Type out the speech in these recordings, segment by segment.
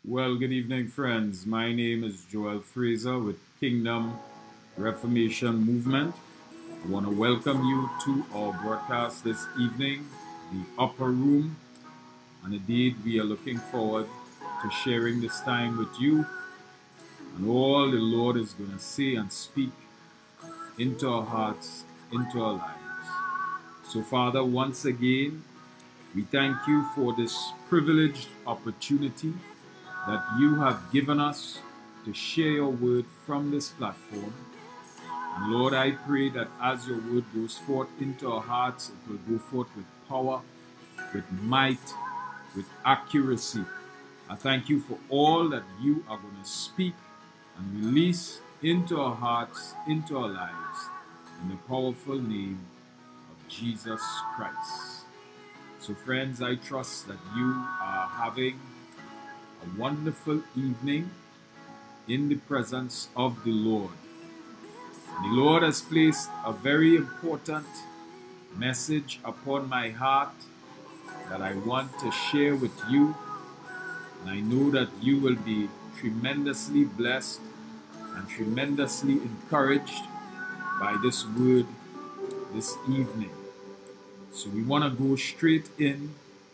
Well, good evening, friends. My name is Joel Fraser with Kingdom Reformation Movement. I want to welcome you to our broadcast this evening, The Upper Room. And indeed, we are looking forward to sharing this time with you and all the Lord is going to say and speak into our hearts, into our lives. So, Father, once again, we thank you for this privileged opportunity that you have given us to share your word from this platform. And Lord, I pray that as your word goes forth into our hearts, it will go forth with power, with might, with accuracy. I thank you for all that you are going to speak and release into our hearts, into our lives, in the powerful name of Jesus Christ. So friends, I trust that you are having a wonderful evening in the presence of the Lord. The Lord has placed a very important message upon my heart that I want to share with you. And I know that you will be tremendously blessed and tremendously encouraged by this word this evening. So we want to go straight in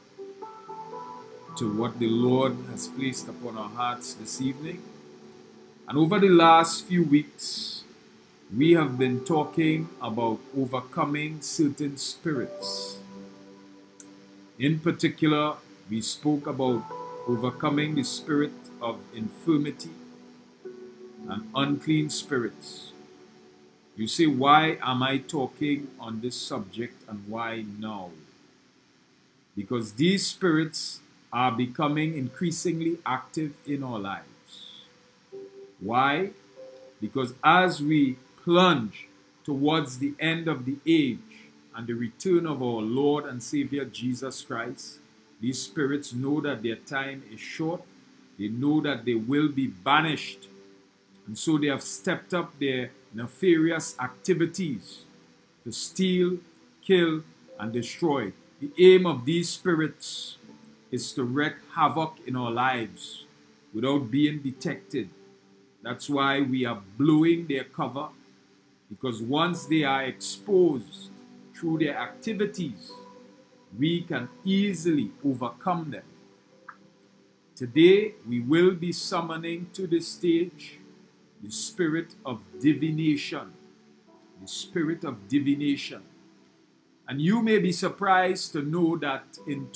to what the Lord has placed upon our hearts this evening. And over the last few weeks, we have been talking about overcoming certain spirits. In particular, we spoke about overcoming the spirit of infirmity and unclean spirits. You say, why am I talking on this subject and why now? Because these spirits are becoming increasingly active in our lives. Why? Because as we plunge towards the end of the age and the return of our Lord and Savior Jesus Christ, these spirits know that their time is short. They know that they will be banished. And so they have stepped up their nefarious activities to steal, kill, and destroy. The aim of these spirits is to wreak havoc in our lives without being detected. That's why we are blowing their cover, because once they are exposed through their activities, we can easily overcome them. Today, we will be summoning to the stage the spirit of divination. The spirit of divination. And you may be surprised to know that in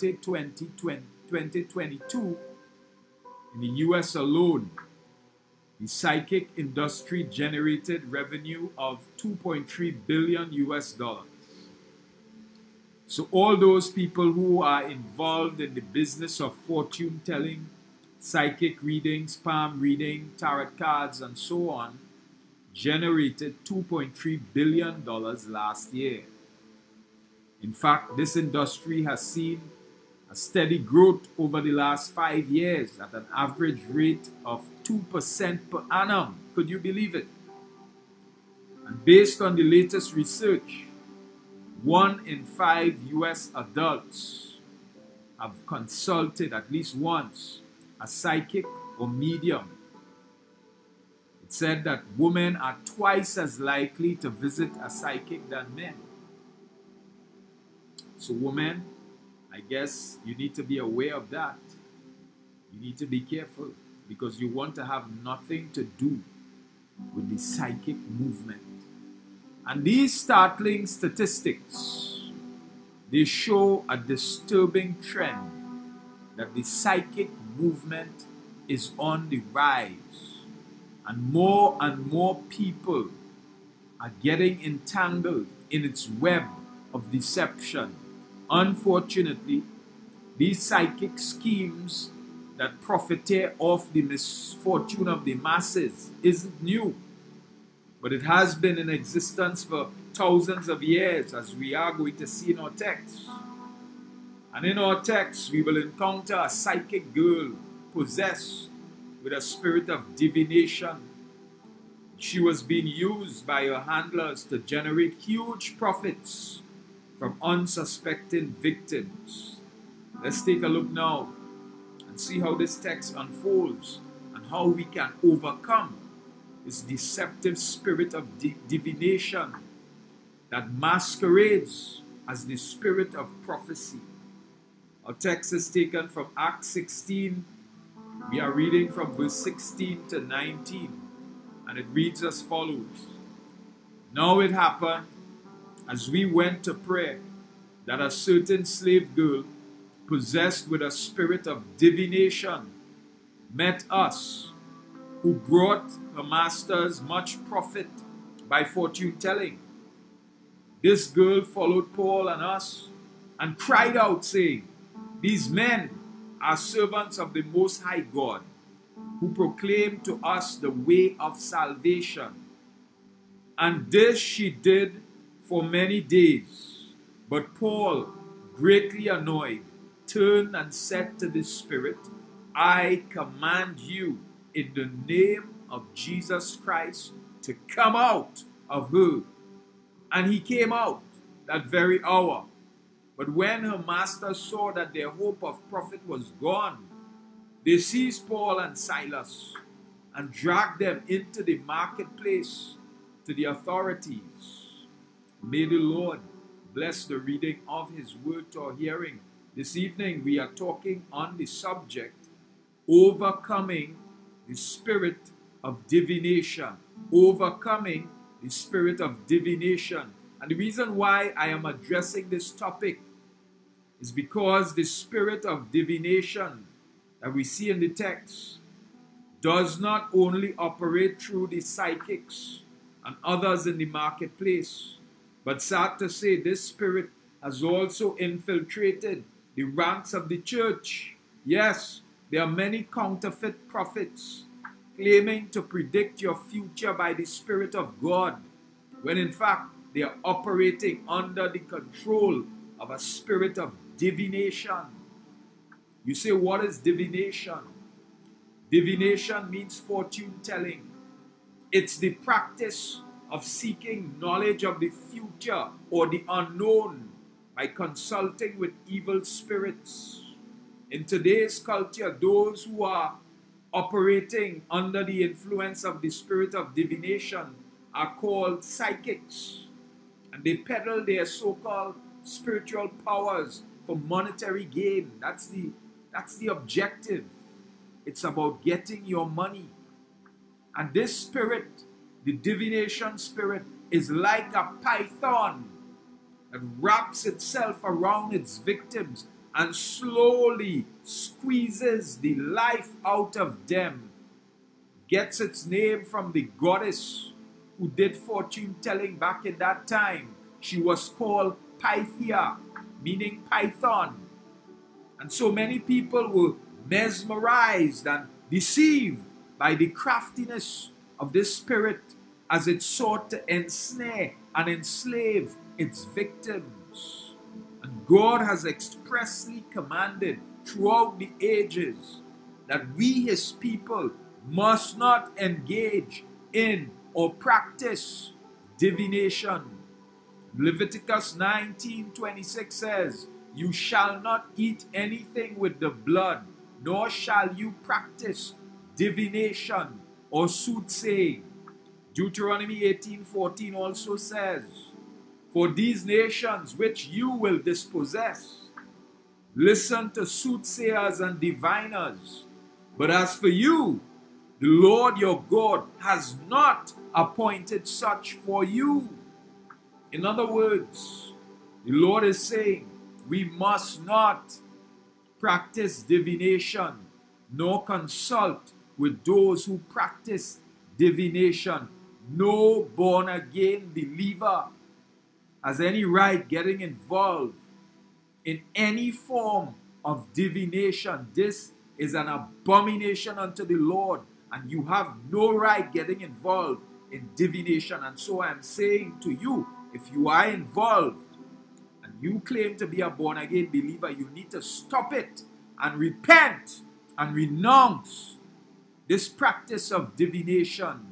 2022, in the US alone, the psychic industry generated revenue of $2.3 billion US. So all those people who are involved in the business of fortune telling, psychic readings, palm reading, tarot cards, and so on, generated $2.3 billion last year. In fact, this industry has seen a steady growth over the last 5 years at an average rate of 2% per annum. Could you believe it? And based on the latest research, 1 in 5 US adults have consulted at least once a psychic or medium. It said that women are twice as likely to visit a psychic than men. So women, I guess you need to be aware of that. You need to be careful because you want to have nothing to do with the psychic movement. And these startling statistics, they show a disturbing trend that the psychic movement is on the rise. And more people are getting entangled in its web of deception. Unfortunately, these psychic schemes that profiteer off the misfortune of the masses isn't new, but it has been in existence for thousands of years, as we are going to see in our text. And in our text, we will encounter a psychic girl possessed with a spirit of divination. She was being used by her handlers to generate huge profits from unsuspecting victims. Let's take a look now and see how this text unfolds and how we can overcome this deceptive spirit of divination that masquerades as the spirit of prophecy. Our text is taken from Acts 16. We are reading from verse 16 to 19, and it reads as follows. Now it happened, as we went to pray, that a certain slave girl, possessed with a spirit of divination, met us, who brought her masters much profit by fortune telling. This girl followed Paul and us, and cried out, saying, These men are servants of the Most High God, who proclaim to us the way of salvation. And this she did for many days. But Paul, greatly annoyed, turned and said to the spirit, I command you in the name of Jesus Christ to come out of her. And he came out that very hour. But when her masters saw that their hope of profit was gone, they seized Paul and Silas and dragged them into the marketplace to the authorities. May the Lord bless the reading of his word to our hearing. This evening we are talking on the subject, overcoming the spirit of divination. Overcoming the spirit of divination. And the reason why I am addressing this topic is because the spirit of divination that we see in the text does not only operate through the psychics and others in the marketplace, but sad to say, this spirit has also infiltrated the ranks of the church. Yes, there are many counterfeit prophets claiming to predict your future by the Spirit of God, when in fact they are operating under the control of a spirit of divination. You say, what is divination? Divination means fortune telling. It's the practice of seeking knowledge of the future or the unknown by consulting with evil spirits. In today's culture, those who are operating under the influence of the spirit of divination are called psychics, and they peddle their so-called spiritual powers for monetary gain. That's the objective. It's about getting your money. And this spirit, the divination spirit, is like a python that wraps itself around its victims and slowly squeezes the life out of them. Gets its name from the goddess who did fortune telling back in that time. She was called Pythia, meaning python. And so many people were mesmerized and deceived by the craftiness of this spirit as it sought to ensnare and enslave its victims. And God has expressly commanded throughout the ages that we, his people, must not engage in or practice divination. Leviticus 19:26 says, You shall not eat anything with the blood, nor shall you practice divination or soothsaying. Deuteronomy 18:14 also says, For these nations which you will dispossess, listen to soothsayers and diviners. But as for you, the Lord your God has not appointed such for you. In other words, the Lord is saying, we must not practice divination, nor consult with those who practice divination. No born-again believer has any right getting involved in any form of divination. This is an abomination unto the Lord, and you have no right getting involved in divination. And so I am saying to you, if you are involved and you claim to be a born-again believer, you need to stop it and repent and renounce this practice of divination.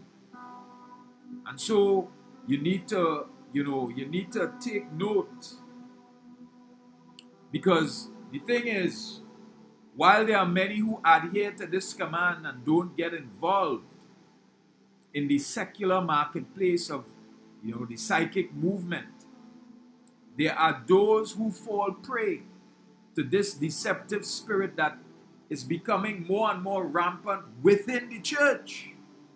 And so you need to, you need to take note, because the thing is, while there are many who adhere to this command and don't get involved in the secular marketplace of, the psychic movement, there are those who fall prey to this deceptive spirit that is becoming more and more rampant within the church.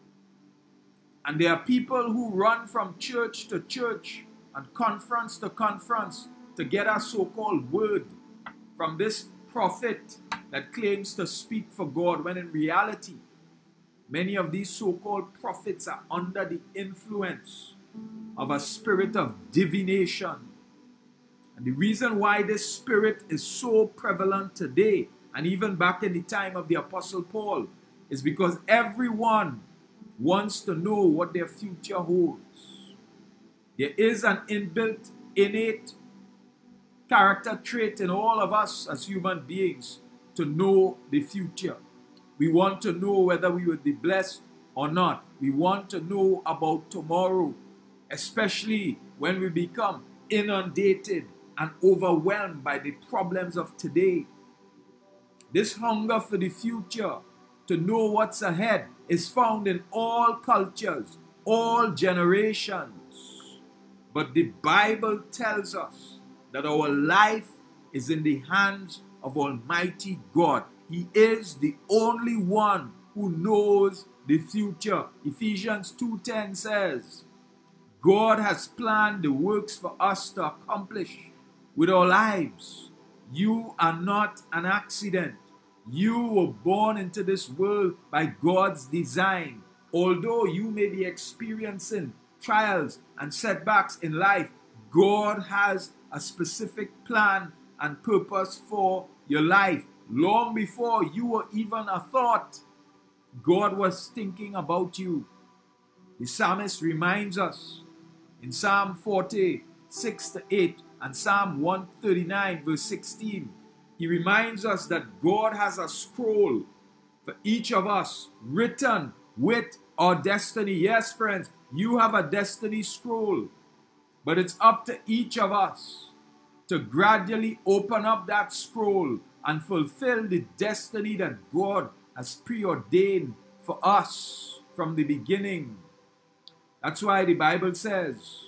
And there are people who run from church to church and conference to conference to get a so-called word from this prophet that claims to speak for God, when in reality, many of these so-called prophets are under the influence of a spirit of divination. And the reason why this spirit is so prevalent today, and even back in the time of the Apostle Paul, is because everyone wants to know what their future holds. There is an inbuilt, innate character trait in all of us as human beings to know the future. We want to know whether we will be blessed or not. We want to know about tomorrow, especially when we become inundated and overwhelmed by the problems of today. This hunger for the future, to know what's ahead, is found in all cultures, all generations. But the Bible tells us that our life is in the hands of Almighty God. He is the only one who knows the future. Ephesians 2:10 says, God has planned the works for us to accomplish with our lives. You are not an accident. You were born into this world by God's design. Although you may be experiencing trials and setbacks in life, God has a specific plan and purpose for your life. Long before you were even a thought, God was thinking about you. The psalmist reminds us in Psalm 46-8 and Psalm 139 verse 16. He reminds us that God has a scroll for each of us written with our destiny. Yes, friends, you have a destiny scroll, but it's up to each of us to gradually open up that scroll and fulfill the destiny that God has preordained for us from the beginning. That's why the Bible says,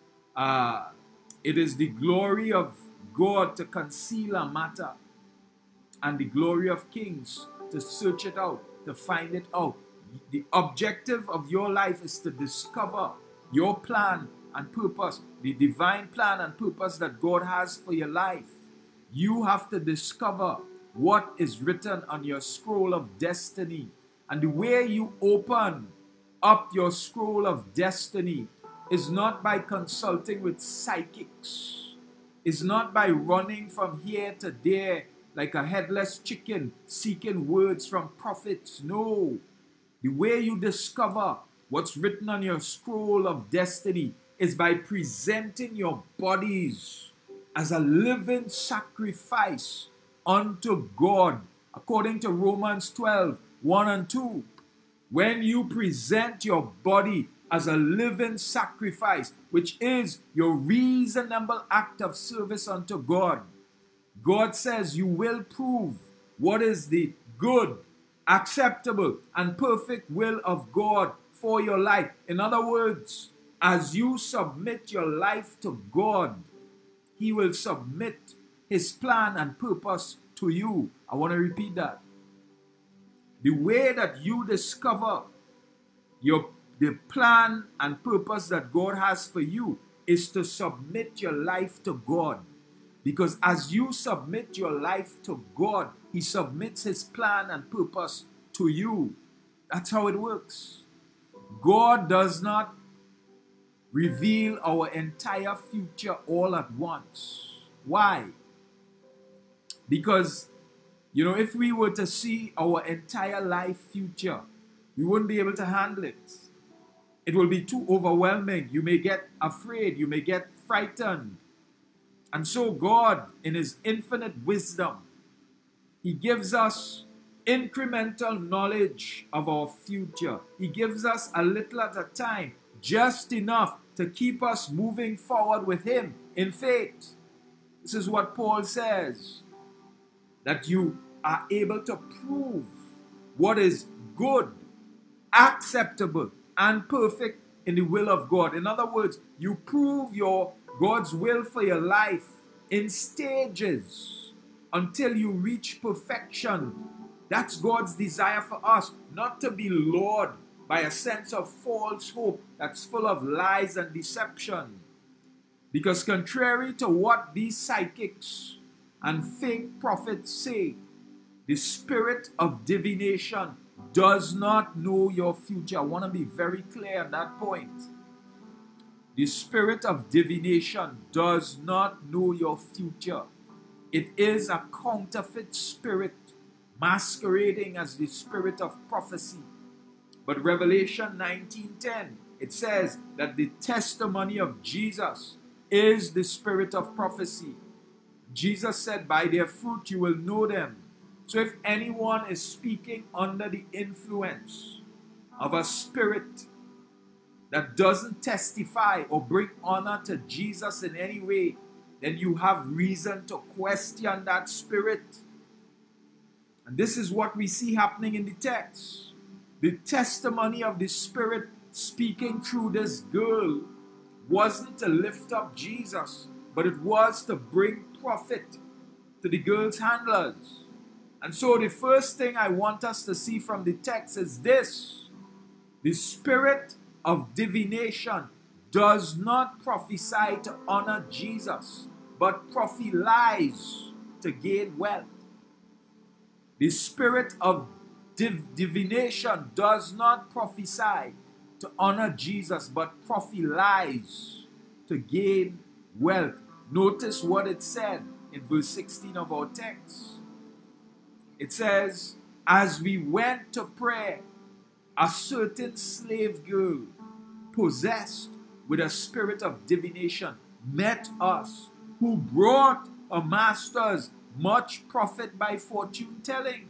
it is the glory of God to conceal a matter, and the glory of kings to search it out, to find it out. The objective of your life is to discover your plan and purpose, the divine plan and purpose that God has for your life. You have to discover what is written on your scroll of destiny. And the way you open up your scroll of destiny is not by consulting with psychics. It's not by running from here to there like a headless chicken seeking words from prophets. No. The way you discover what's written on your scroll of destiny is by presenting your bodies as a living sacrifice unto God, according to Romans 12:1 and 2. When you present your body as a living sacrifice, which is your reasonable act of service unto God, God says you will prove what is the good, acceptable, and perfect will of God for your life. In other words, as you submit your life to God, He will submit His plan and purpose to you. I want to repeat that. The way that you discover the plan and purpose that God has for you is to submit your life to God. Because as you submit your life to God, He submits His plan and purpose to you. That's how it works. God does not reveal our entire future all at once. Why? Because, if we were to see our entire life future, we wouldn't be able to handle it. It will be too overwhelming. You may get afraid. You may get frightened. And so God, in His infinite wisdom, He gives us incremental knowledge of our future. He gives us a little at a time, just enough to keep us moving forward with Him in faith. This is what Paul says, that you are able to prove what is good, acceptable, and perfect in the will of God. In other words, you prove God's will for your life in stages until you reach perfection. That's God's desire for us, not to be lured by a sense of false hope that's full of lies and deception. Because contrary to what these psychics and fake prophets say, the spirit of divination does not know your future. I want to be very clear on that point. The spirit of divination does not know your future. It is a counterfeit spirit masquerading as the spirit of prophecy. But Revelation 19:10, it says that the testimony of Jesus is the spirit of prophecy. Jesus said, by their fruit you will know them. So if anyone is speaking under the influence of a spirit that doesn't testify or bring honor to Jesus in any way, then you have reason to question that spirit. And this is what we see happening in the text. The testimony of the Spirit speaking through this girl wasn't to lift up Jesus, but it was to bring profit to the girl's handlers. And so the first thing I want us to see from the text is this: the spirit of divination does not prophesy to honor Jesus, but prophesies to gain wealth. The spirit of divination does not prophesy to honor Jesus, but prophesies to gain wealth. Notice what it said in verse 16 of our text. It says, as we went to prayer, a certain slave girl possessed with a spirit of divination met us, who brought her masters much profit by fortune telling.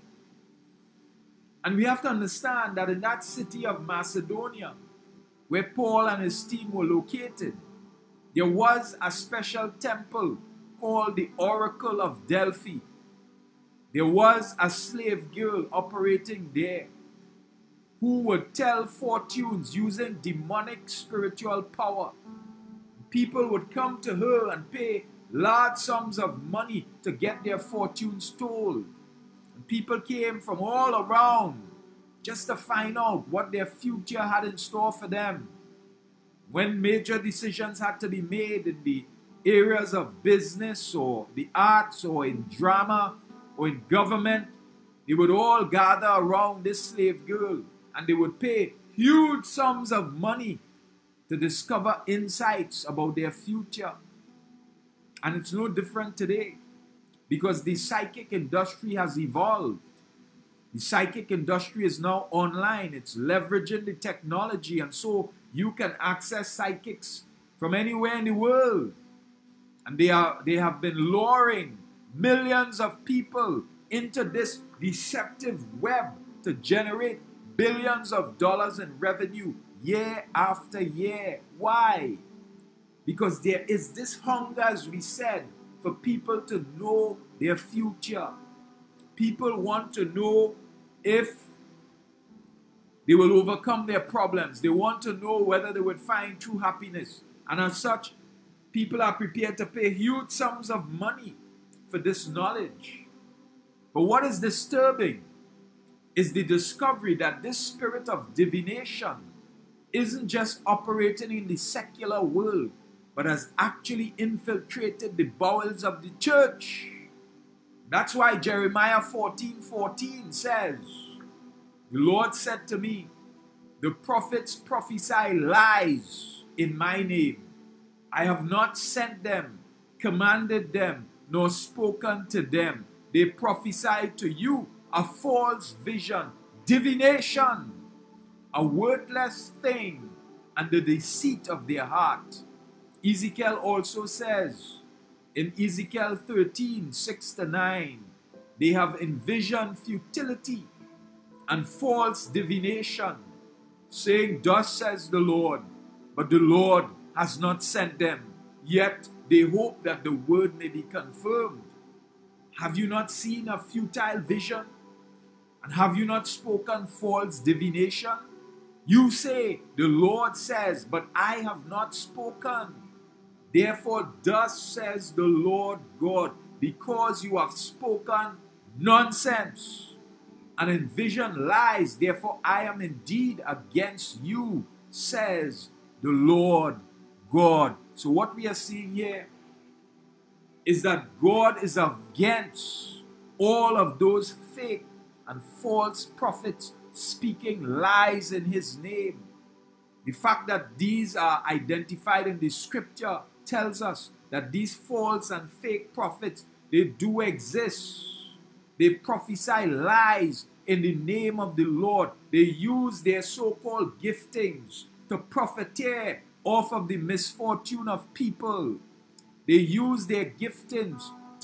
And we have to understand that in that city of Macedonia, where Paul and his team were located, there was a special temple called the Oracle of Delphi. There was a slave girl operating there who would tell fortunes using demonic spiritual power. People would come to her and pay large sums of money to get their fortunes told. And people came from all around just to find out what their future had in store for them. When major decisions had to be made in the areas of business or the arts or in drama or in government, they would all gather around this slave girl and they would pay huge sums of money to discover insights about their future. And it's no different today, because the psychic industry has evolved. The psychic industry is now online. It's leveraging the technology, and so you can access psychics from anywhere in the world. And they have been luring millions of people into this deceptive web to generate billions of dollars in revenue year after year. Why? Because there is this hunger, as we said, for people to know their future. People want to know if they will overcome their problems. They want to know whether they would find true happiness. And as such, people are prepared to pay huge sums of money for this knowledge. But what is disturbing is the discovery that this spirit of divination isn't just operating in the secular world, but has actually infiltrated the bowels of the church. That's why Jeremiah 14:14 says, the Lord said to me, the prophets prophesy lies in my name. I have not sent them, commanded them, nor spoken to them. They prophesy to you a false vision, divination, a worthless thing, and the deceit of their heart. Ezekiel also says in Ezekiel 13:6-9, they have envisioned futility and false divination, saying, thus says the Lord, but the Lord has not sent them, yet they hope that the word may be confirmed. Have you not seen a futile vision? And have you not spoken false divination? You say, the Lord says, but I have not spoken. Therefore, thus says the Lord God, because you have spoken nonsense, and in vision lies, therefore I am indeed against you, says the Lord God. So what we are seeing here is that God is against all of those fake and false prophets speaking lies in his name. The fact that these are identified in the scripture tells us that these false and fake prophets, they do exist. They prophesy lies in the name of the Lord. They use their so-called giftings to profiteer off of the misfortune of people. They use their giftings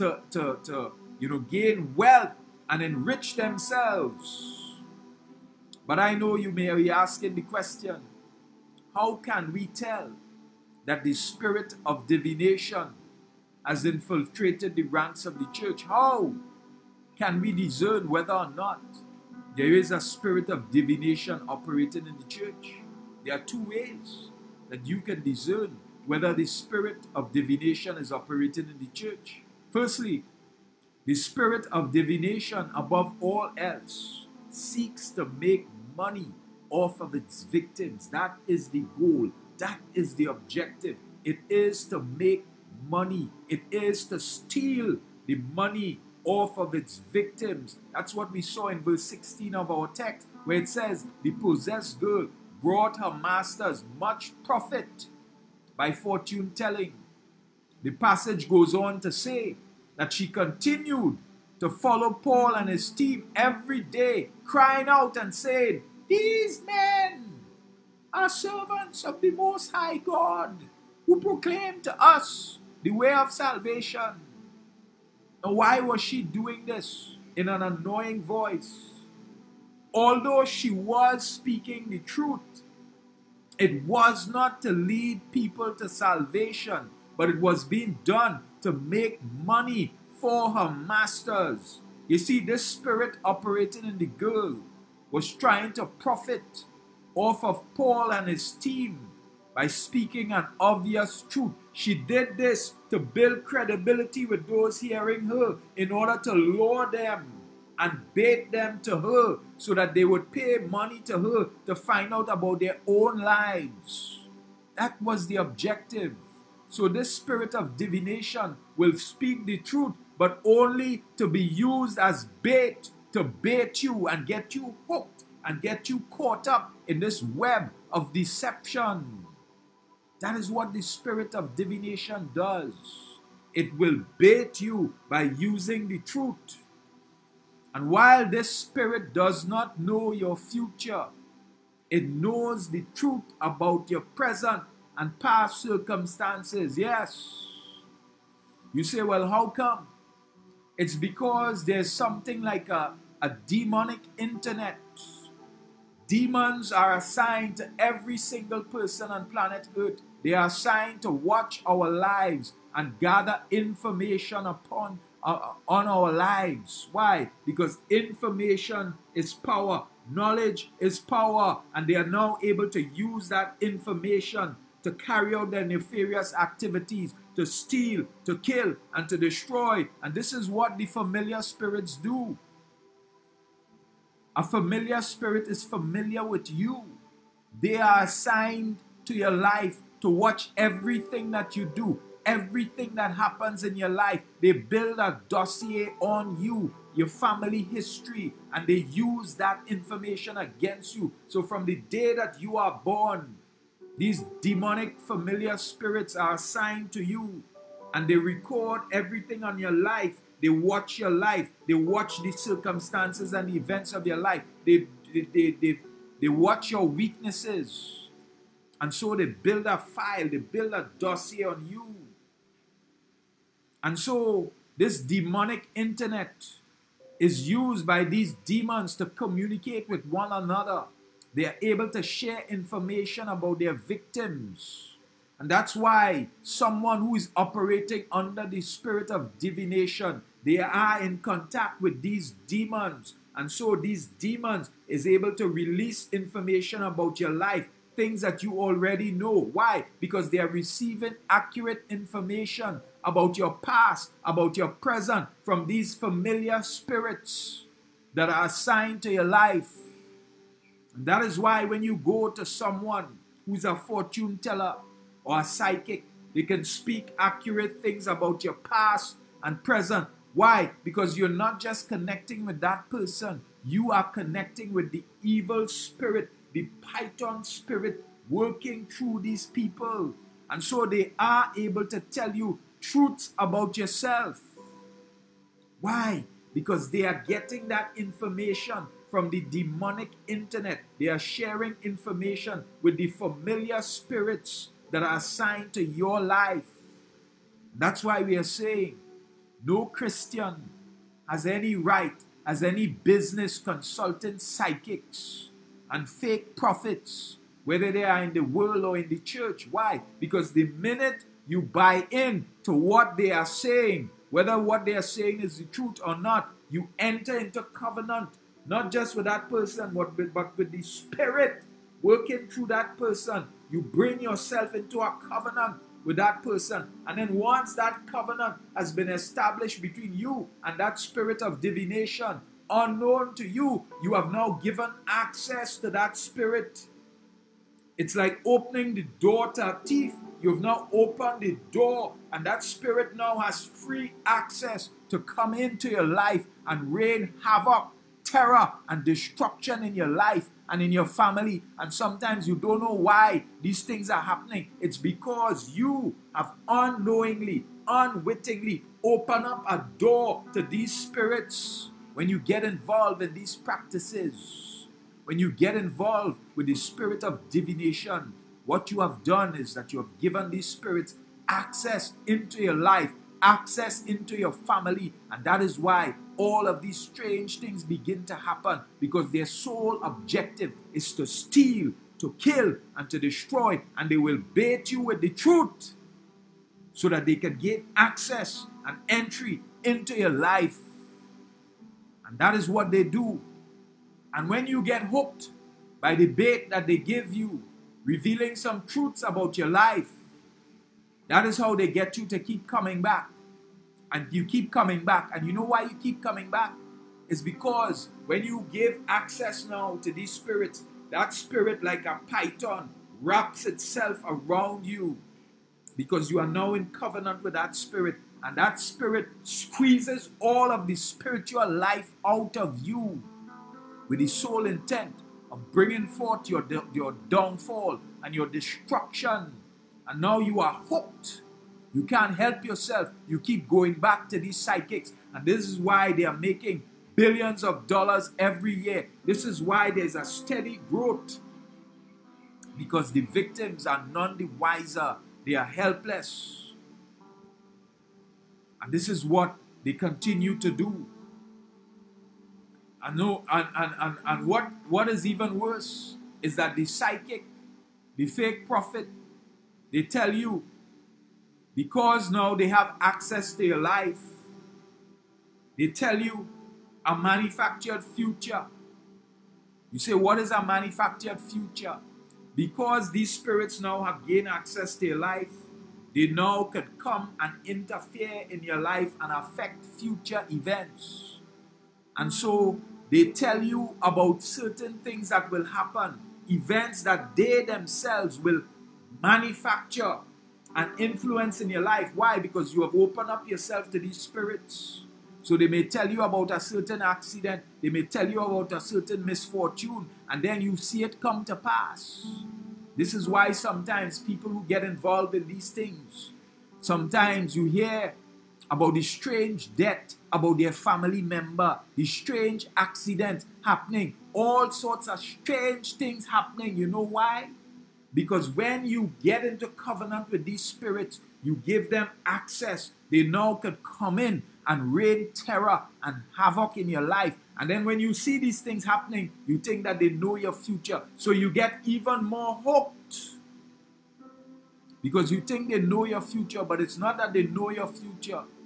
to gain wealth and enrich themselves. But I know you may be asking the question, how can we tell that the spirit of divination has infiltrated the ranks of the church? How can we discern whether or not there is a spirit of divination operating in the church? There are two ways that you can discern whether the spirit of divination is operating in the church. Firstly, the spirit of divination, above all else, seeks to make money off of its victims. That is the goal. That is the objective. It is to make money. It is to steal the money off of its victims. That's what we saw in verse 16 of our text, where it says, the possessed girl brought her masters much profit by fortune telling. The passage goes on to say that she continued to follow Paul and his team every day, crying out and saying, these men are servants of the Most High God, who proclaim to us the way of salvation. Now, why was she doing this in an annoying voice? Although she was speaking the truth, it was not to lead people to salvation, but it was being done to make money for her masters. You see, this spirit operating in the girl was trying to profit off of Paul and his team by speaking an obvious truth. She did this to build credibility with those hearing her in order to lure them and bait them to her so that they would pay money to her to find out about their own lives. That was the objective. So this spirit of divination will speak the truth, but only to be used as bait to bait you and get you hooked and get you caught up in this web of deception. That is what the spirit of divination does. It will bait you by using the truth. And while this spirit does not know your future, it knows the truth about your present and past circumstances. Yes. You say, well, how come? It's because there's something like a demonic internet. Demons are assigned to every single person on planet Earth. They are assigned to watch our lives and gather information on our lives. Why? Because information is power. Knowledge is power. And they are now able to use that information to carry out their nefarious activities, to steal, to kill, and to destroy. And this is what the familiar spirits do. A familiar spirit is familiar with you. They are assigned to your life to watch everything that you do, everything that happens in your life. They build a dossier on you, your family history, and they use that information against you. So from the day that you are born, these demonic familiar spirits are assigned to you, and they record everything on your life. They watch your life. They watch the circumstances and the events of your life. They watch your weaknesses. And so they build a file. They build a dossier on you. And so this demonic internet is used by these demons to communicate with one another. They are able to share information about their victims. And that's why someone who is operating under the spirit of divination they are in contact with these demons. And so these demons is able to release information about your life, things that you already know. Why? Because they are receiving accurate information about your past, about your present, from these familiar spirits that are assigned to your life. And that is why when you go to someone who's a fortune teller or a psychic, they can speak accurate things about your past and present. Why? Because you're not just connecting with that person, you are connecting with the evil spirit, the python spirit working through these people. And so they are able to tell you truths about yourself. Why? Because they are getting that information from the demonic internet. They are sharing information with the familiar spirits that are assigned to your life. That's why we are saying no Christian has any right, has any business consulting psychics and fake prophets, whether they are in the world or in the church. Why? Because the minute you buy in to what they are saying, whether what they are saying is the truth or not, you enter into covenant, not just with that person, but with the spirit working through that person. You bring yourself into a covenant with that person. And then once that covenant has been established between you and that spirit of divination, unknown to you, you have now given access to that spirit. It's like opening the door to a thief. You've now opened the door, and that spirit now has free access to come into your life and rain havoc, terror, and destruction in your life and in your family. And sometimes you don't know why these things are happening. It's because you have unknowingly, unwittingly opened up a door to these spirits. When you get involved in these practices, when you get involved with the spirit of divination, what you have done is that you have given these spirits access into your life, access into your family. And that is why all of these strange things begin to happen, because their sole objective is to steal, to kill, and to destroy. And they will bait you with the truth so that they can gain access and entry into your life. And that is what they do. And when you get hooked by the bait that they give you, revealing some truths about your life, that is how they get you to keep coming back. And you keep coming back. And you know why you keep coming back? It's because when you give access now to these spirits, that spirit, like a python, wraps itself around you, because you are now in covenant with that spirit. And that spirit squeezes all of the spiritual life out of you with the sole intent of bringing forth your downfall and your destruction. And now you are hooked. You can't help yourself. You keep going back to these psychics. And this is why they are making billions of dollars every year. This is why there's a steady growth. Because the victims are none the wiser. They are helpless. And this is what they continue to do. And what is even worse is that the psychic, the fake prophet, they tell you, because now they have access to your life, they tell you a manufactured future. You say, what is a manufactured future? Because these spirits now have gained access to your life, they now can come and interfere in your life and affect future events. And so they tell you about certain things that will happen, events that they themselves will manufacture and influence in your life. Why? Because you have opened up yourself to these spirits. So they may tell you about a certain accident, they may tell you about a certain misfortune, and then you see it come to pass. This is why sometimes people who get involved in these things, sometimes you hear about the strange death about their family member, the strange accident happening, all sorts of strange things happening. You know why? Because when you get into covenant with these spirits, you give them access. They now can come in and rain terror and havoc in your life. And then when you see these things happening, you think that they know your future. So you get even more hooked. Because you think they know your future, but it's not that they know your future.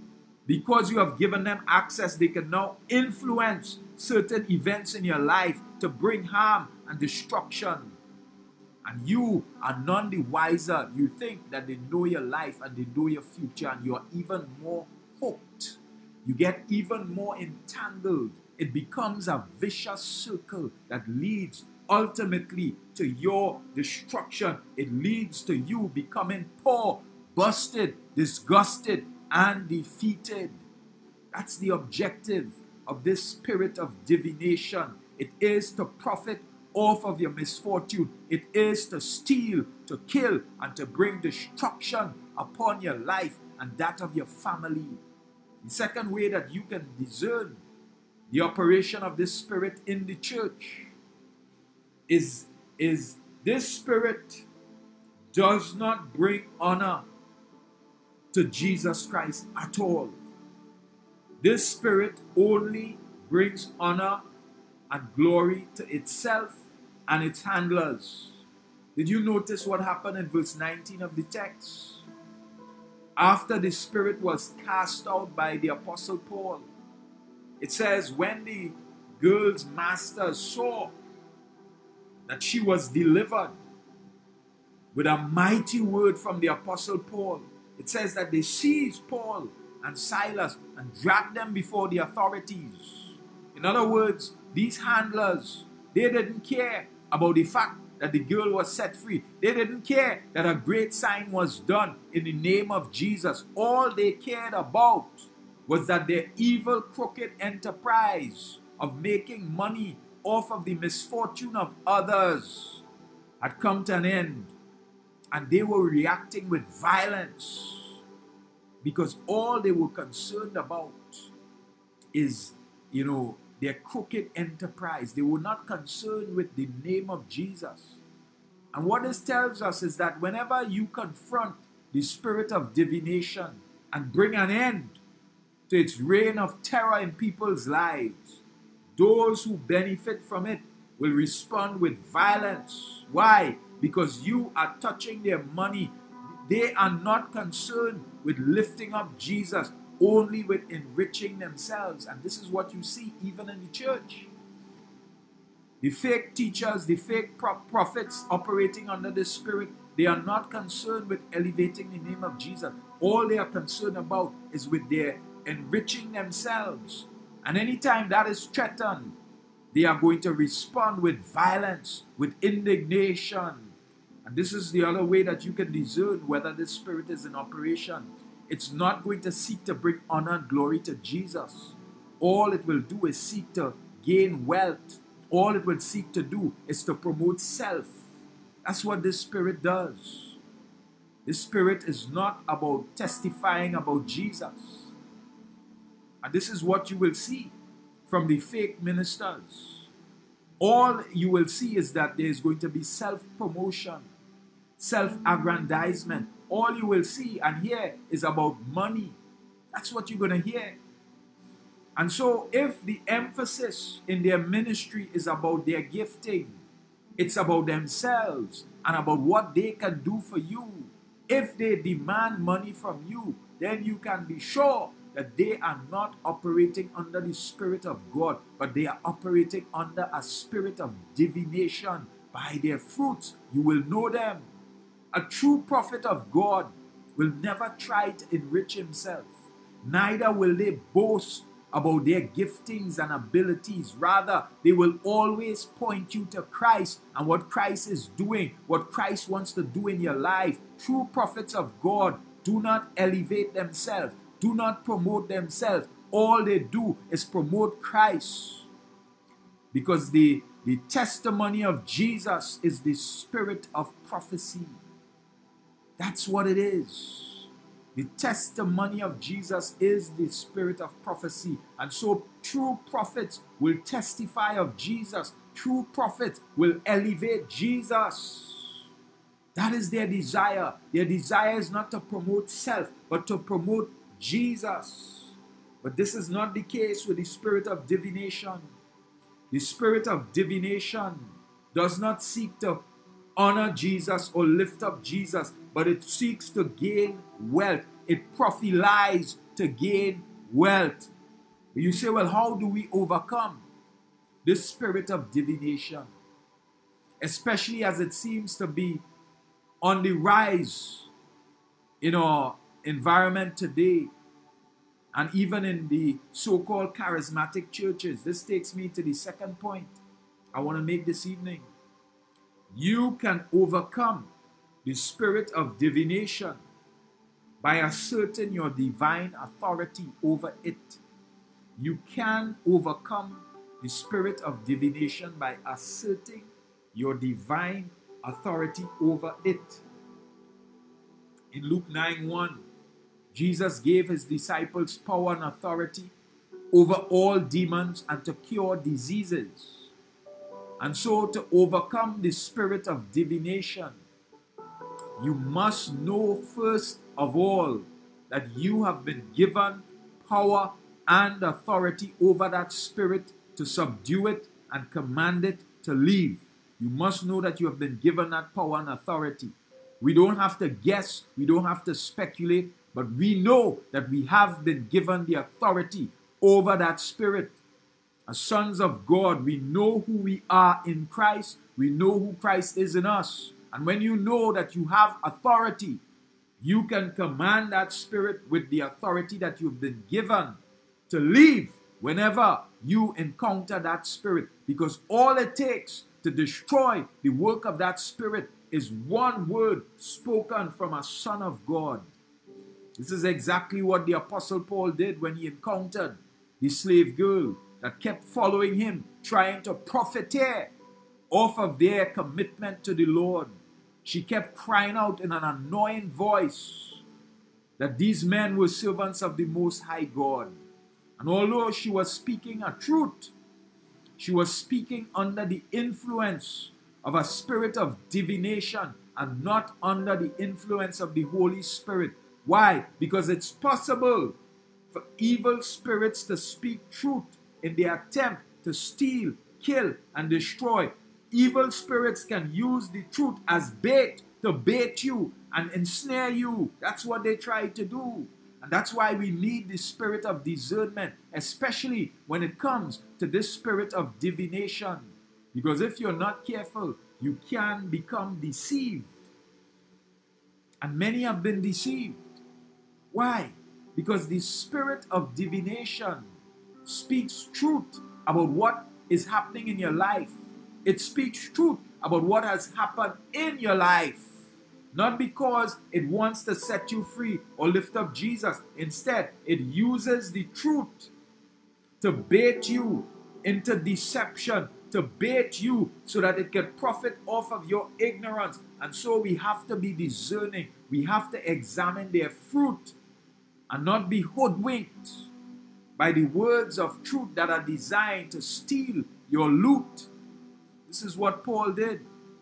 Because you have given them access, they can now influence certain events in your life to bring harm and destruction. And you are none the wiser. You think that they know your life and they know your future, and you are even more hooked. You get even more entangled. It becomes a vicious circle that leads ultimately to your destruction. It leads to you becoming poor, busted, disgusted, and defeated. That's the objective of this spirit of divination. It is to profit off of your misfortune. It is to steal, to kill, and to bring destruction upon your life and that of your family. The second way that you can discern the operation of this spirit in the church is this spirit does not bring honor to Jesus Christ at all. This spirit only brings honor and glory to itself and its handlers. Did you notice what happened in verse 19 of the text? After the spirit was cast out by the Apostle Paul, it says when the girl's master saw that she was delivered with a mighty word from the Apostle Paul, it says that they seized Paul and Silas and dragged them before the authorities. In other words, these handlers, they didn't care about the fact that the girl was set free. They didn't care that a great sign was done in the name of Jesus. All they cared about was that their evil, crooked enterprise of making money off of the misfortune of others had come to an end. And they were reacting with violence because all they were concerned about is, their crooked enterprise. They were not concerned with the name of Jesus. And what this tells us is that whenever you confront the spirit of divination and bring an end to its reign of terror in people's lives, those who benefit from it will respond with violence. Why? Because you are touching their money. They are not concerned with lifting up Jesus, only with enriching themselves. And this is what you see even in the church. The fake teachers, the fake prophets operating under the spirit, they are not concerned with elevating the name of Jesus. All they are concerned about is with their enriching themselves. And anytime that is threatened, they are going to respond with violence, with indignation. And this is the other way that you can discern whether this spirit is in operation. It's not going to seek to bring honor and glory to Jesus. All it will do is seek to gain wealth. All it will seek to do is to promote self. That's what this spirit does. This spirit is not about testifying about Jesus. And this is what you will see from the fake ministers. All you will see is that there is going to be self-promotion, self-aggrandizement. All you will see and hear is about money. That's what you're going to hear. And so if the emphasis in their ministry is about their gifting, it's about themselves and about what they can do for you. If they demand money from you, then you can be sure that they are not operating under the Spirit of God, but they are operating under a spirit of divination. By their fruits, you will know them. A true prophet of God will never try to enrich himself. Neither will they boast about their giftings and abilities. Rather, they will always point you to Christ and what Christ is doing, what Christ wants to do in your life. True prophets of God do not elevate themselves, do not promote themselves. All they do is promote Christ. Because the testimony of Jesus is the spirit of prophecy. That's what it is. The testimony of Jesus is the spirit of prophecy. And so true prophets will testify of Jesus. True prophets will elevate Jesus. That is their desire. Their desire is not to promote self, but to promote Jesus. But this is not the case with the spirit of divination. The spirit of divination does not seek to honor Jesus or lift up Jesus, but it seeks to gain wealth. It prophesies to gain wealth. You say, well, how do we overcome this spirit of divination? Especially as it seems to be on the rise in our environment today, and even in the so-called charismatic churches. This takes me to the second point I want to make this evening. You can overcome the spirit of divination by asserting your divine authority over it. You can overcome the spirit of divination by asserting your divine authority over it. In Luke 9:1, Jesus gave his disciples power and authority over all demons and to cure diseases. And so to overcome the spirit of divination, you must know first of all that you have been given power and authority over that spirit to subdue it and command it to leave. You must know that you have been given that power and authority. We don't have to guess, we don't have to speculate, but we know that we have been given the authority over that spirit. As sons of God, we know who we are in Christ. We know who Christ is in us. And when you know that you have authority, you can command that spirit with the authority that you've been given to leave whenever you encounter that spirit. Because all it takes to destroy the work of that spirit is one word spoken from a son of God. This is exactly what the Apostle Paul did when he encountered the slave girl that kept following him, trying to profiteer off of their commitment to the Lord. She kept crying out in an annoying voice that these men were servants of the Most High God. And although she was speaking a truth, she was speaking under the influence of a spirit of divination and not under the influence of the Holy Spirit. Why? Because it's possible for evil spirits to speak truth in their attempt to steal, kill, and destroy. Evil spirits can use the truth as bait to bait you and ensnare you. That's what they try to do. And that's why we need the spirit of discernment, especially when it comes to this spirit of divination. Because if you're not careful, you can become deceived. And many have been deceived. Why? Because the spirit of divination speaks truth about what is happening in your life. It speaks truth about what has happened in your life. Not because it wants to set you free or lift up Jesus. Instead, it uses the truth to bait you into deception, to bait you so that it can profit off of your ignorance. And so we have to be discerning. We have to examine their fruit and not be hoodwinked by the words of truth that are designed to steal your loot. This is what Paul did.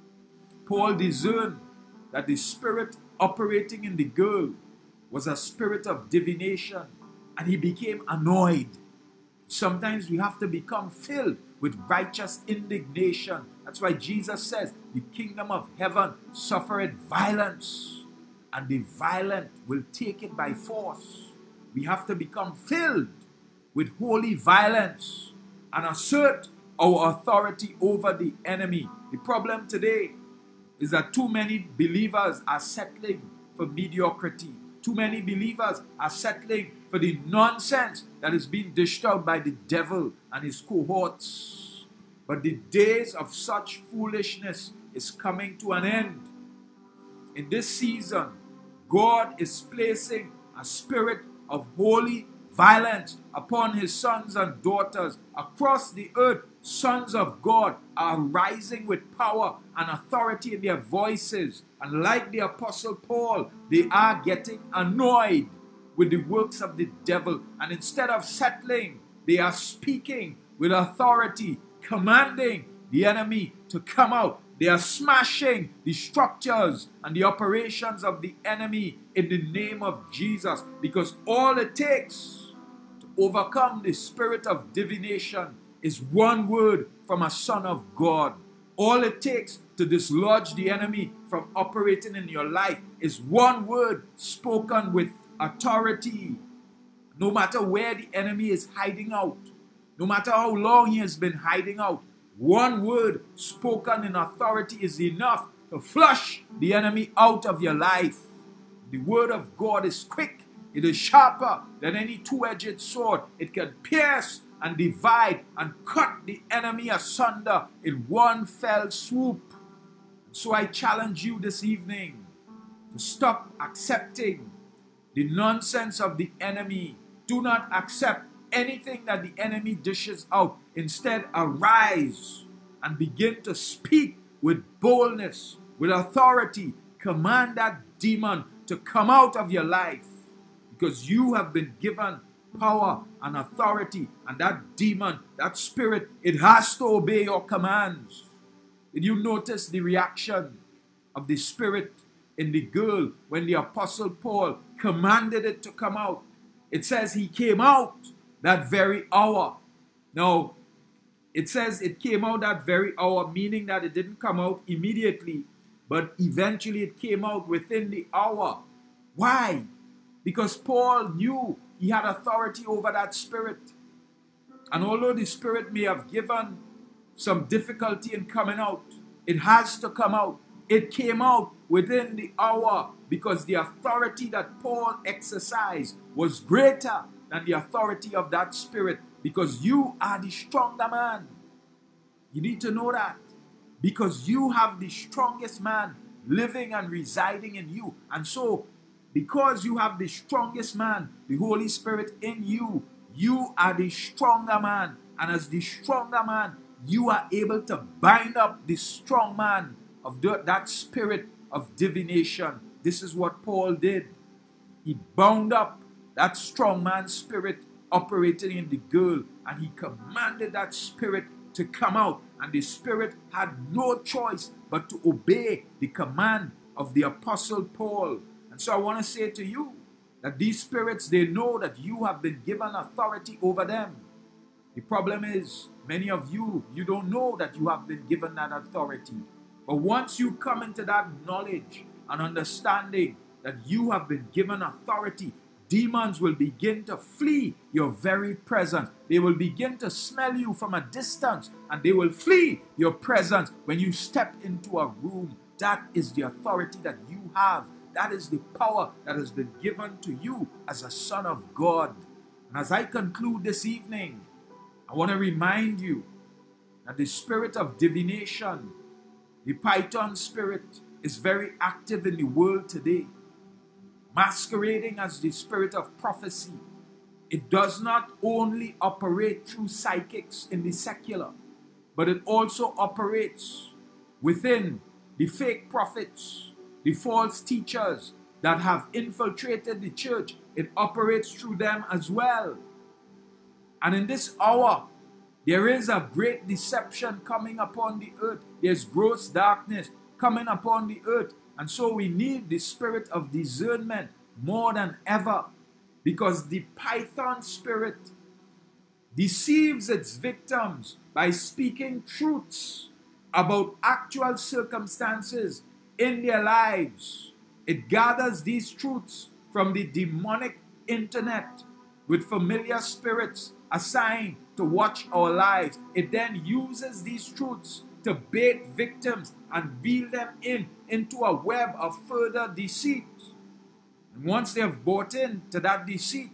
Paul discerned that the spirit operating in the girl was a spirit of divination, and he became annoyed. Sometimes we have to become filled with righteous indignation. That's why Jesus says, the kingdom of heaven suffereth violence, and the violent will take it by force. We have to become filled with holy violence and assert our authority over the enemy. The problem today is that too many believers are settling for mediocrity. Too many believers are settling for the nonsense that is being dished out by the devil and his cohorts. But the days of such foolishness is coming to an end. In this season, God is placing a spirit of holy violence upon his sons and daughters across the earth. Sons of God are rising with power and authority in their voices. And like the Apostle Paul, they are getting annoyed with the works of the devil. And instead of settling, they are speaking with authority, commanding the enemy to come out. They are smashing the structures and the operations of the enemy in the name of Jesus. Because all it takes to overcome the spirit of divination is one word from a son of God. All it takes to dislodge the enemy from operating in your life is one word spoken with authority. No matter where the enemy is hiding out, no matter how long he has been hiding out, one word spoken in authority is enough to flush the enemy out of your life. The word of God is quick. It is sharper than any two-edged sword. It can pierce and divide and cut the enemy asunder in one fell swoop. So I challenge you this evening to stop accepting the nonsense of the enemy. Do not accept anything that the enemy dishes out. Instead, arise and begin to speak with boldness, with authority. Command that demon to come out of your life, because you have been given power and authority, and that demon, that spirit, it has to obey your commands. Did you notice the reaction of the spirit in the girl when the Apostle Paul commanded it to come out? It says he came out that very hour. Now, it says it came out that very hour, meaning that it didn't come out immediately, but eventually it came out within the hour. Why? Because Paul knew he had authority over that spirit. And although the spirit may have given some difficulty in coming out, it has to come out. It came out within the hour because the authority that Paul exercised was greater than the authority of that spirit, because you are the stronger man. You need to know that, because you have the strongest man living and residing in you. And so, because you have the strongest man, the Holy Spirit in you, you are the stronger man. And as the stronger man, you are able to bind up the strong man of that spirit of divination. This is what Paul did. He bound up that strong man's spirit operating in the girl, and he commanded that spirit to come out. And the spirit had no choice but to obey the command of the Apostle Paul. And so I want to say to you that these spirits, they know that you have been given authority over them. The problem is, many of you, you don't know that you have been given that authority. But once you come into that knowledge and understanding that you have been given authority, demons will begin to flee your very presence. They will begin to smell you from a distance, and they will flee your presence when you step into a room. That is the authority that you have. That is the power that has been given to you as a son of God. And as I conclude this evening, I want to remind you that the spirit of divination, the Python spirit, is very active in the world today, masquerading as the spirit of prophecy. It does not only operate through psychics in the secular, but it also operates within the fake prophets, the false teachers that have infiltrated the church. It operates through them as well. And in this hour, there is a great deception coming upon the earth. There's gross darkness coming upon the earth. And so we need the spirit of discernment more than ever, because the Python spirit deceives its victims by speaking truths about actual circumstances in their lives. It gathers these truths from the demonic internet with familiar spirits assigned to watch our lives. It then uses these truths to bait victims and reel them into a web of further deceit. And once they have bought into that deceit,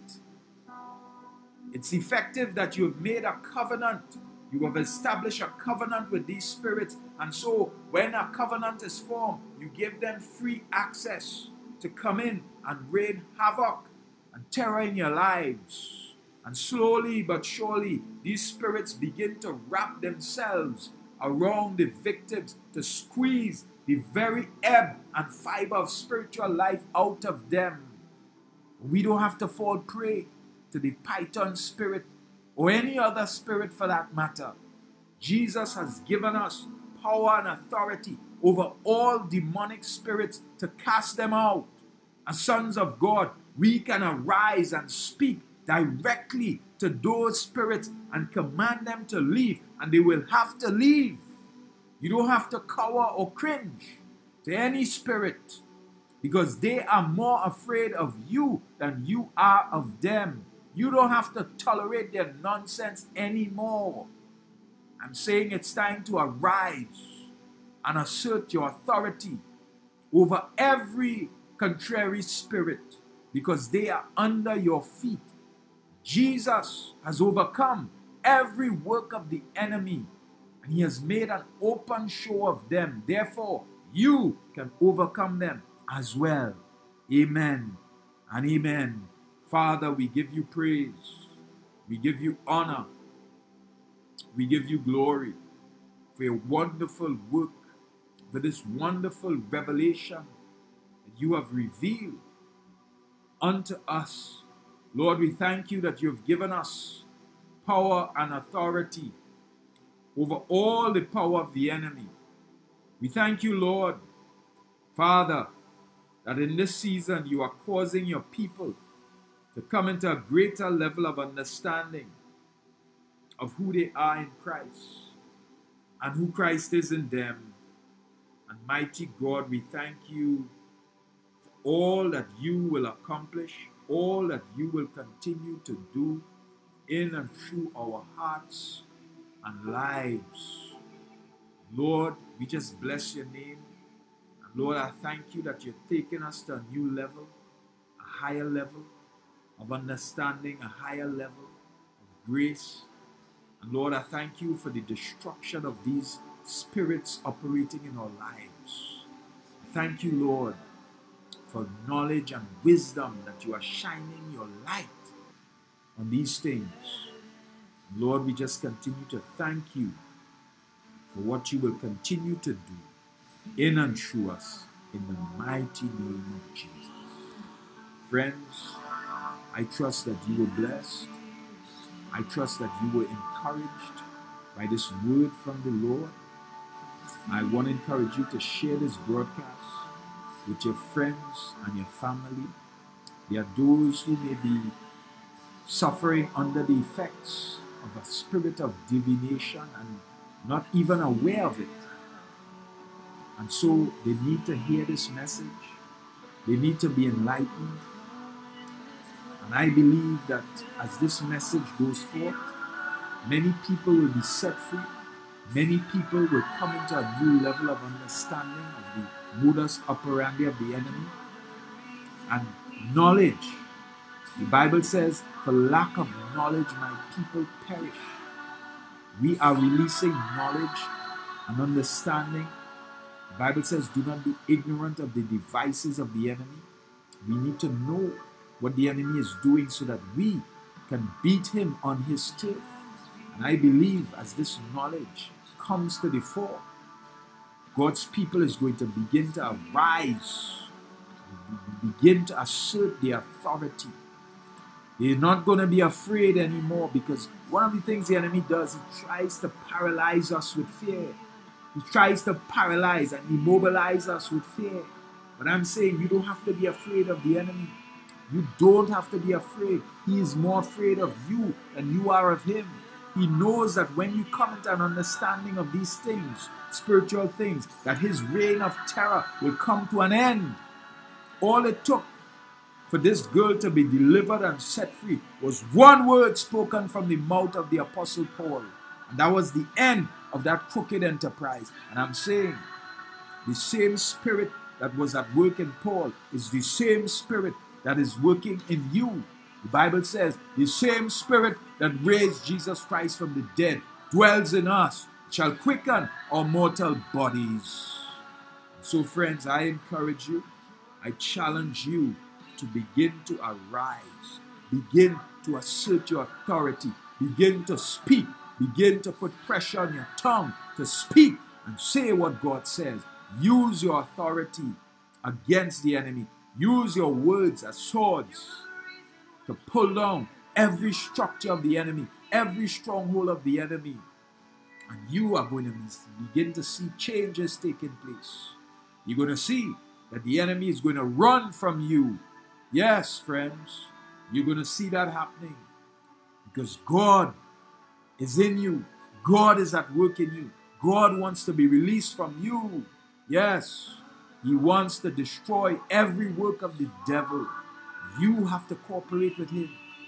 it's effective that you have made a covenant. You have established a covenant with these spirits. And so when a covenant is formed, you give them free access to come in and rain havoc and terror in your lives. And slowly but surely, these spirits begin to wrap themselves around the victims to squeeze the very ebb and fiber of spiritual life out of them. We don't have to fall prey to the Python spirit or any other spirit for that matter. Jesus has given us power and authority over all demonic spirits to cast them out. As sons of God, we can arise and speak directly to those spirits and command them to leave, and they will have to leave. You don't have to cower or cringe to any spirit, because they are more afraid of you than you are of them. You don't have to tolerate their nonsense anymore. I'm saying it's time to arise and assert your authority over every contrary spirit, because they are under your feet. Jesus has overcome every work of the enemy, and he has made an open show of them. Therefore, you can overcome them as well. Amen and amen. Father, we give you praise. We give you honor. We give you glory for your wonderful work, for this wonderful revelation that you have revealed unto us. Lord, we thank you that you have given us power and authority over all the power of the enemy. We thank you, Lord, Father, that in this season you are causing your people to come into a greater level of understanding of who they are in Christ and who Christ is in them. And mighty God, we thank you for all that you will accomplish, all that you will continue to do in and through our hearts and lives. Lord, we just bless your name. And Lord, I thank you that you're taking us to a new level, a higher level of understanding, a higher level of grace. And Lord, I thank you for the destruction of these spirits operating in our lives. Thank you, Lord, for knowledge and wisdom that you are shining your light on these things. Lord, we just continue to thank you for what you will continue to do in and through us in the mighty name of Jesus. Friends, I trust that you were blessed. I trust that you were encouraged by this word from the Lord. I want to encourage you to share this broadcast with your friends and your family. There are those who may be suffering under the effects of a spirit of divination and not even aware of it. And so they need to hear this message. They need to be enlightened. And I believe that as this message goes forth, many people will be set free. Many people will come into a new level of understanding of the modus operandi of the enemy and knowledge. The Bible says, for lack of knowledge, my people perish. We are releasing knowledge and understanding. The Bible says, do not be ignorant of the devices of the enemy. We need to know what the enemy is doing so that we can beat him on his turf. And I believe as this knowledge comes to the fore, God's people is going to begin to arise, begin to assert their authority. They're not going to be afraid anymore, because one of the things the enemy does, he tries to paralyze us with fear. He tries to paralyze and immobilize us with fear. But I'm saying you don't have to be afraid of the enemy. You don't have to be afraid. He is more afraid of you than you are of him. He knows that when you come into an understanding of these things, spiritual things, that his reign of terror will come to an end. All it took for this girl to be delivered and set free was one word spoken from the mouth of the Apostle Paul. And that was the end of that crooked enterprise. And I'm saying the same spirit that was at work in Paul is the same spirit that is working in you. The Bible says the same spirit that raised Jesus Christ from the dead dwells in us, shall quicken our mortal bodies. So friends, I encourage you, I challenge you to begin to arise, begin to assert your authority, begin to speak, begin to put pressure on your tongue to speak and say what God says. Use your authority against the enemy. Use your words as swords to pull down every structure of the enemy, every stronghold of the enemy. And you are going to begin to see changes taking place. You're going to see that the enemy is going to run from you. Yes, friends, you're going to see that happening because God is in you. God is at work in you. God wants to be released from you. Yes, he wants to destroy every work of the devil. You have to cooperate with him.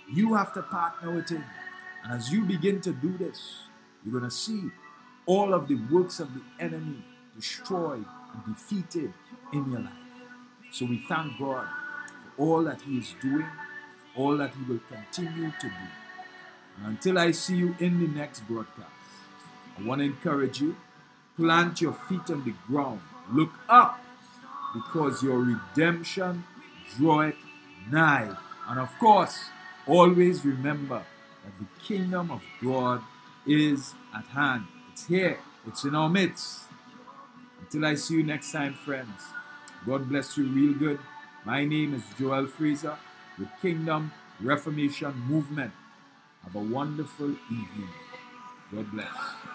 You have to partner with him. And as you begin to do this, you're going to see all of the works of the enemy destroyed and defeated in your life. So we thank God for all that he is doing, all that he will continue to do. And until I see you in the next broadcast, I want to encourage you, plant your feet on the ground, look up, because your redemption draweth nigh. And of course, always remember that the kingdom of God is at hand. It's here. It's in our midst. Until I see you next time, friends, God bless you real good. My name is Joel Fraser with Kingdom Reformation Movement. Have a wonderful evening. God bless.